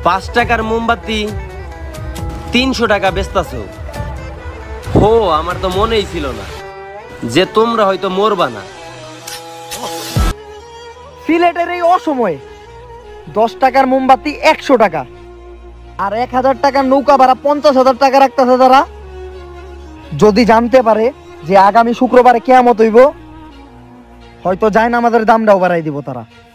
5 টাকার মোমবাতি 300 টাকা বেচতাছো। হো, আমার তো মনেই ছিল না যে তোমরা হয়তো মরবা না। সিলেটের এই অসময়ে 10 টাকার মোমবাতি 100 টাকা, আর 1000 টাকার নৌকা ভাড়া 50,000 টাকা রাখতেছে তারা। যদি জানতে পারে যে আগামী শুক্রবারে কিয়ামত হইব, হয়তো যায় না আমাদের দামটাও বাড়াই দিব তারা।